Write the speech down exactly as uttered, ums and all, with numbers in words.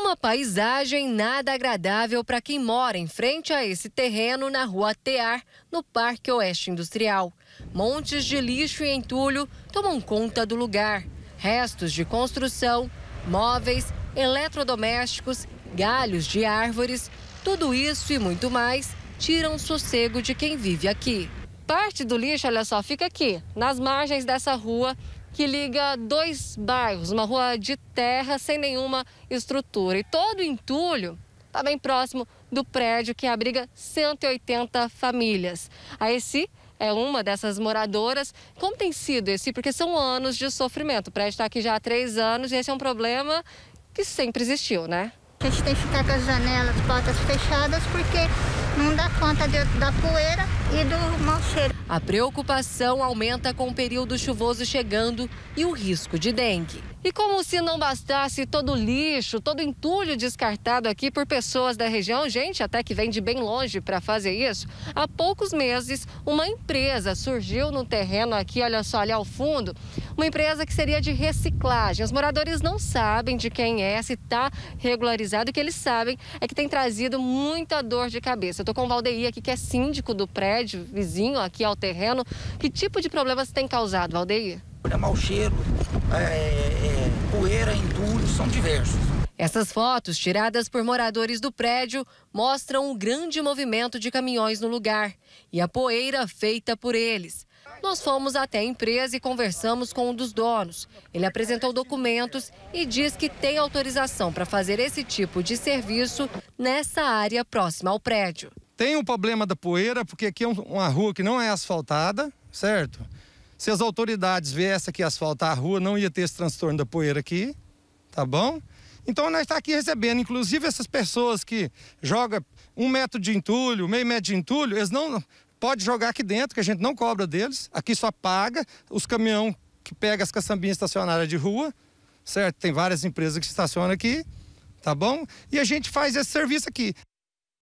Uma paisagem nada agradável para quem mora em frente a esse terreno na rua Tear, no Parque Oeste Industrial. Montes de lixo e entulho tomam conta do lugar. Restos de construção, móveis, eletrodomésticos, galhos de árvores, tudo isso e muito mais tiram o sossego de quem vive aqui. Parte do lixo, olha só, fica aqui, nas margens dessa rua que liga dois bairros, uma rua de terra sem nenhuma estrutura. E todo o entulho está bem próximo do prédio que abriga cento e oitenta famílias. A Eci é uma dessas moradoras. Como tem sido esse? Porque são anos de sofrimento. O prédio está aqui já há três anos e esse é um problema que sempre existiu, né? A gente tem que ficar com as janelas, portas fechadas, porque não dá conta de, da poeira e do mau cheiro. A preocupação aumenta com o período chuvoso chegando e o risco de dengue. E como se não bastasse todo o lixo, todo o entulho descartado aqui por pessoas da região, gente até que vem de bem longe para fazer isso, há poucos meses uma empresa surgiu no terreno aqui, olha só, ali ao fundo, uma empresa que seria de reciclagem. Os moradores não sabem de quem é, se está regularizado. O que eles sabem é que tem trazido muita dor de cabeça. Eu estou com o Valdeir aqui, que é síndico do prédio vizinho aqui ao terreno. Que tipo de problemas tem causado, Valdeir? É mau cheiro, é, é, poeira, entulho, são diversos. Essas fotos, tiradas por moradores do prédio, mostram um grande movimento de caminhões no lugar e a poeira feita por eles. Nós fomos até a empresa e conversamos com um dos donos. Ele apresentou documentos e diz que tem autorização para fazer esse tipo de serviço nessa área próxima ao prédio. Tem um problema da poeira, porque aqui é uma rua que não é asfaltada, certo? Se as autoridades viessem aqui asfaltar a rua, não ia ter esse transtorno da poeira aqui, tá bom? Então nós estamos aqui recebendo, inclusive essas pessoas que jogam um metro de entulho, meio metro de entulho, eles não podem jogar aqui dentro, que a gente não cobra deles. Aqui só paga os caminhões que pegam as caçambinhas estacionárias de rua, certo? Tem várias empresas que estacionam aqui, tá bom? E a gente faz esse serviço aqui.